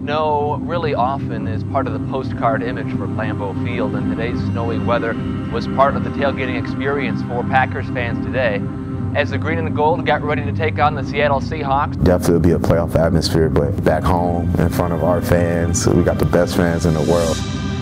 snow really often is part of the postcard image for Lambeau Field, and today's snowy weather was part of the tailgating experience for Packers fans today. As the green and the gold got ready to take on the Seattle Seahawks. Definitely be a playoff atmosphere, but back home in front of our fans, we got the best fans in the world.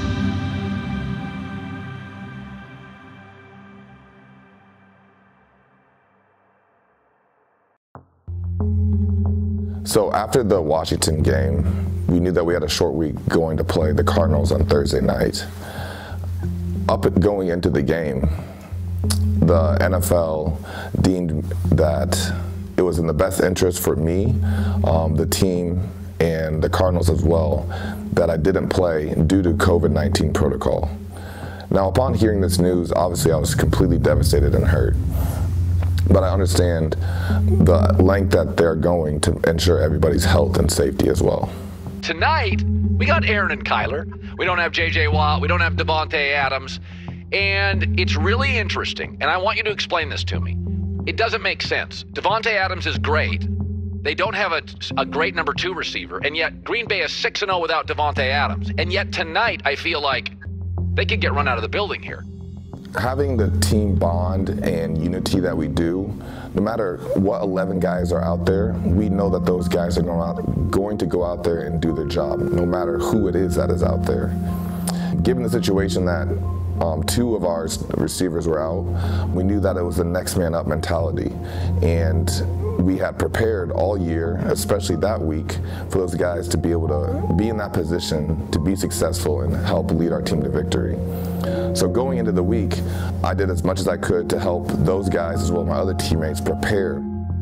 So after the Washington game, we knew that we had a short week going to play the Cardinals on Thursday night. Going into the game, the NFL deemed that it was in the best interest for me, the team, and the Cardinals as well, that I didn't play due to COVID-19 protocol. Now, upon hearing this news, obviously I was completely devastated and hurt. But I understand the length that they're going to ensure everybody's health and safety as well. Tonight, we got Aaron and Kyler. We don't have J.J. Watt. We don't have Davante Adams. And it's really interesting, and I want you to explain this to me. It doesn't make sense. Davante Adams is great. They don't have a great number 2 receiver, and yet Green Bay is 6-0 without Davante Adams. And yet tonight, I feel like they could get run out of the building here. Having the team bond and unity that we do, no matter what 11 guys are out there, we know that those guys are going to go out there and do their job, no matter who it is that is out there. Given the situation that 2 of our receivers were out, we knew that it was the next man up mentality. And we had prepared all year, especially that week, for those guys to be able to be in that position to be successful and help lead our team to victory. So going into the week, I did as much as I could to help those guys as well as my other teammates prepare.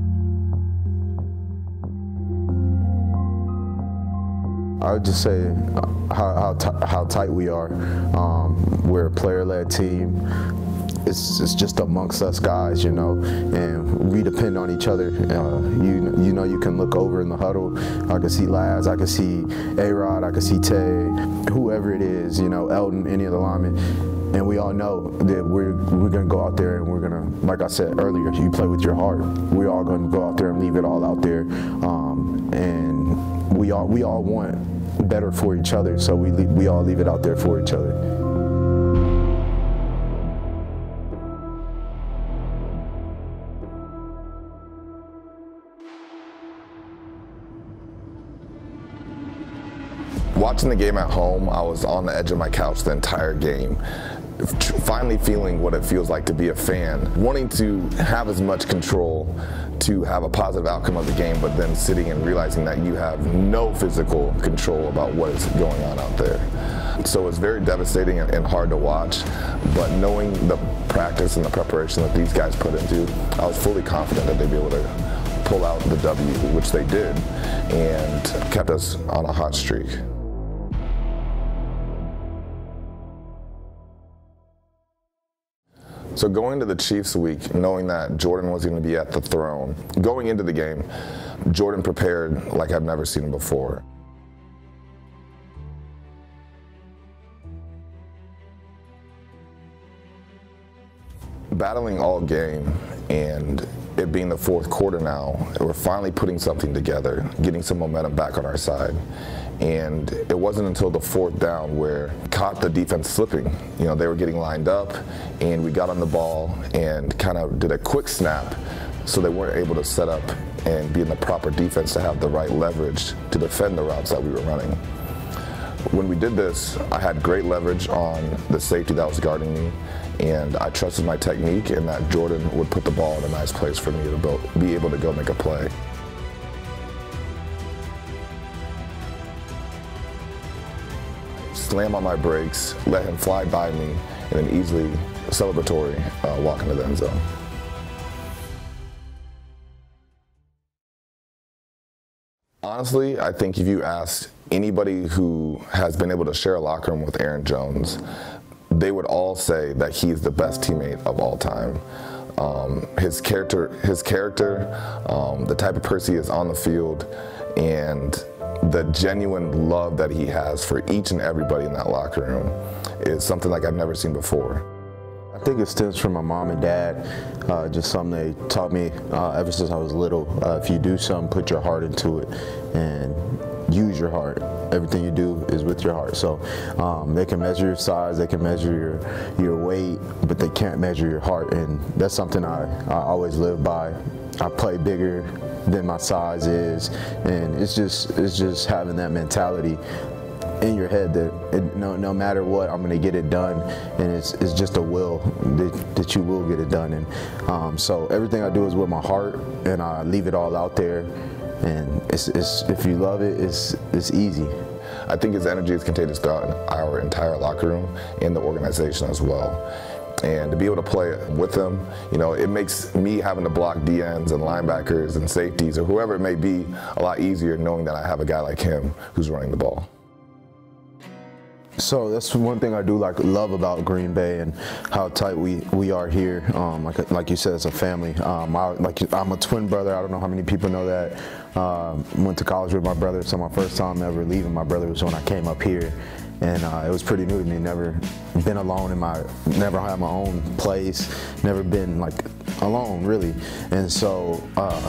I would just say how tight we are. We're a player-led team. It's just amongst us guys, you know, and we depend on each other. You know, you can look over in the huddle. I can see Laz, I can see A-Rod, I can see Tay, whoever it is, you know, Elton, any of the linemen. And we all know that we're going to go out there and we're going to, like I said earlier, you play with your heart. We're all going to go out there and leave it all out there. And we all want better for each other, so we all leave it out there for each other. Watching the game at home, I was on the edge of my couch the entire game, finally feeling what it feels like to be a fan, wanting to have as much control to have a positive outcome of the game, but then sitting and realizing that you have no physical control about what is going on out there. So it's very devastating and hard to watch, but knowing the practice and the preparation that these guys put into, I was fully confident that they'd be able to pull out the W, which they did, and kept us on a hot streak. So going into the Chiefs week, knowing that Jordan was going to be at the throne, going into the game, Jordan prepared like I've never seen him before. Battling all game and it being the 4th quarter now, we're finally putting something together, getting some momentum back on our side. And it wasn't until the 4th down where caught the defense slipping. You know, they were getting lined up and we got on the ball and kind of did a quick snap so they weren't able to set up and be in the proper defense to have the right leverage to defend the routes that we were running. When we did this, I had great leverage on the safety that was guarding me, and I trusted my technique and that Jordan would put the ball in a nice place for me to be able to go make a play. Slam on my brakes, let him fly by me, and then easily celebratory walk into the end zone. Honestly, I think if you asked anybody who has been able to share a locker room with Aaron Jones, they would all say that he's the best teammate of all time. His character, the type of person he is on the field, and the genuine love that he has for each and everybody in that locker room is something like I've never seen before. I think it stems from my mom and dad, just something they taught me ever since I was little. If you do something, put your heart into it. And use your heart. Everything you do is with your heart. So they can measure your size, they can measure your weight, but they can't measure your heart, and that's something I always live by. I play bigger than my size is, and it's just having that mentality in your head that no matter what, I'm going to get it done, and it's just a will that you will get it done. And so everything I do is with my heart, and I leave it all out there, and it's if you love it, it's easy. I think his energy is contagious throughout our entire locker room and the organization as well. And to be able to play with him, you know, it makes me having to block DNs and linebackers and safeties or whoever it may be a lot easier knowing that I have a guy like him who's running the ball. So that's one thing I do love about Green Bay and how tight we are here. Like you said, it's a family. I'm a twin brother. I don't know how many people know that. Went to college with my brother, so my first time ever leaving my brother was when I came up here. And it was pretty new to me. Never been alone never had my own place, never been alone really. And so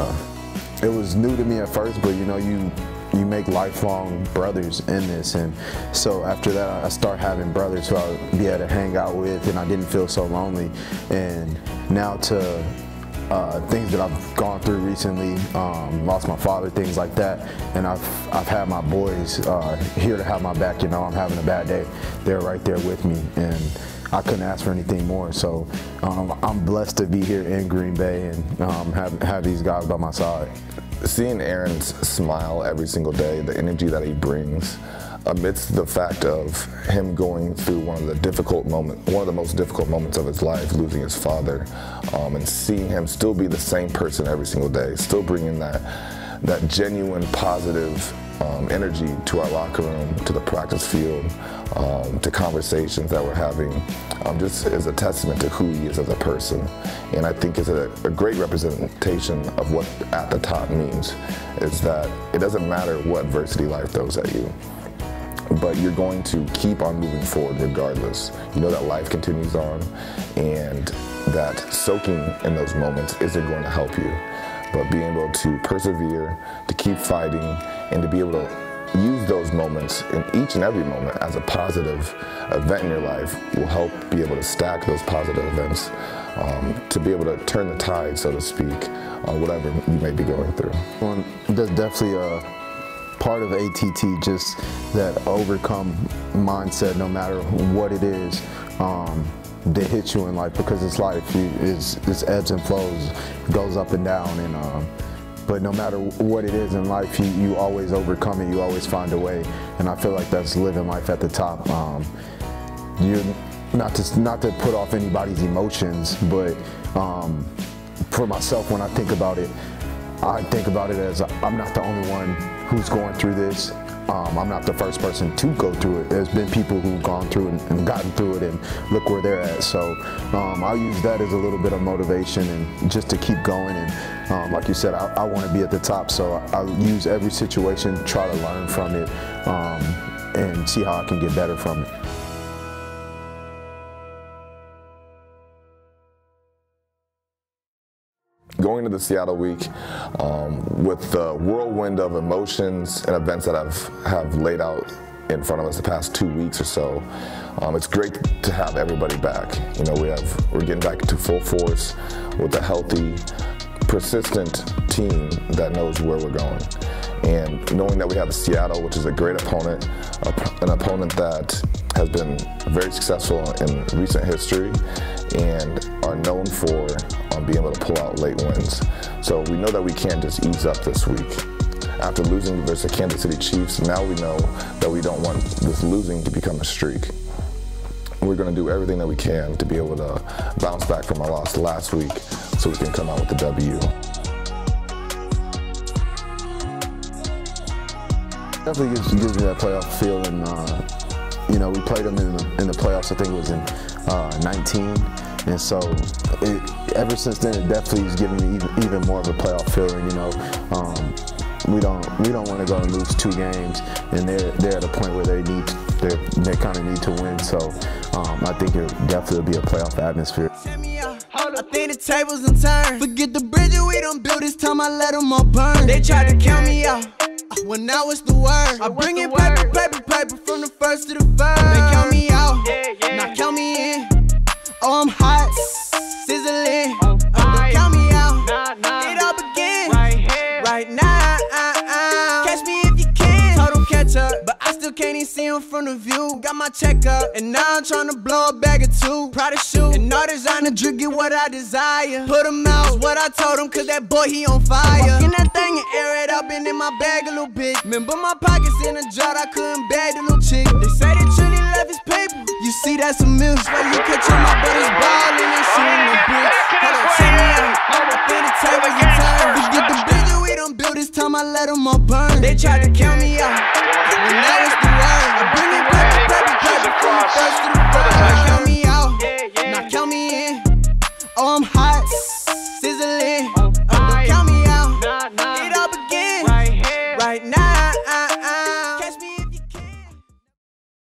it was new to me at first, but you know, you make lifelong brothers in this. And so after that, I start having brothers who I'll be able to hang out with, and I didn't feel so lonely. And now to things that I've gone through recently, lost my father, things like that, and I've had my boys here to have my back. You know, I'm having a bad day, they're right there with me, and I couldn't ask for anything more. So I'm blessed to be here in Green Bay and have these guys by my side. Seeing Aaron's smile every single day, the energy that he brings, amidst the fact of him going through one of the most difficult moments of his life, losing his father, and seeing him still be the same person every single day, still bringing that genuine positive energy to our locker room, to the practice field, to conversations that we're having, just is a testament to who he is as a person. And I think it's a great representation of what at the top means, is that it doesn't matter what adversity life throws at you, but you're going to keep on moving forward regardless. You know that life continues on, and that soaking in those moments isn't going to help you. But being able to persevere, to keep fighting, and to be able to use those moments in each and every moment as a positive event in your life will help be able to stack those positive events, to be able to turn the tide, so to speak, on whatever you may be going through. Well, that's definitely a part of ATT, just that overcome mindset, no matter what it is that hits you in life, because it's life. It's ebbs and flows, it goes up and down, and but no matter what it is in life, you always overcome it. You always find a way, and I feel like that's living life at the top. You're not to put off anybody's emotions, but for myself, when I think about it as I'm not the only one who's going through this. I'm not the first person to go through it. There's been people who've gone through it and gotten through it, and look where they're at. So I'll use that as a little bit of motivation and just to keep going. And like you said, I want to be at the top, so I'll use every situation, try to learn from it, and see how I can get better from it. Going into the Seattle week with the whirlwind of emotions and events that have laid out in front of us the past 2 weeks or so, it's great to have everybody back. You know, we're getting back to full force with a healthy, persistent team that knows where we're going. And knowing that we have Seattle, which is a great opponent, an opponent that has been very successful in recent history and are known for being able to pull out late wins. So we know that we can't just ease up this week. After losing versus the Kansas City Chiefs, now we know that we don't want this losing to become a streak. We're going to do everything that we can to be able to bounce back from our loss last week so we can come out with the W. Definitely gives me that playoff feeling. You know, we played them in the playoffs, I think it was in 19. And so ever since then, it definitely is giving me even more of a playoff feeling. You know, we don't want to go and lose 2 games, and they're at a point where they kind of need to win. So I think it definitely be a playoff atmosphere. I think the tables done turned. Forget the bridges we done built, this time I let them all burn. They tried to count me out. Well, now it's the word. I bring in paper from the first to the third. They count me out, now count me in. Oh, I'm hot, sizzling. Don't count me out, it all begins right now. Catch me if you can. Total catch up, but I still can't even see him from the view. Got my check up, and now I'm trying to blow a bag or two. Proud of shoe, and all designer drip, get what I desire. Put him out, what I told him, cause that boy, he on fire. Walk in that thing and air it up, and in my bag a little bit. Remember my pockets in a jar, I couldn't bag the little chick. They say that Trilly left his paper. You see, that's a mill. Swear you catch on my brother's ball and they shooting the bricks. Hold on, check me out. I'm up in the table, you turn. We get the bridge we done built this time, I let them all burn. They tried to count me out, and now it's the word. I bring it paper from the first to the third. Count me out, now count me in. Oh, I'm hot, sizzling. Don't count me out, it all begins right now.